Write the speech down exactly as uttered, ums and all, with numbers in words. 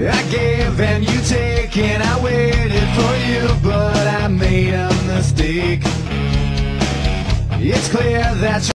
I gave and you take, and I waited for you, but I made a mistake. It's clear that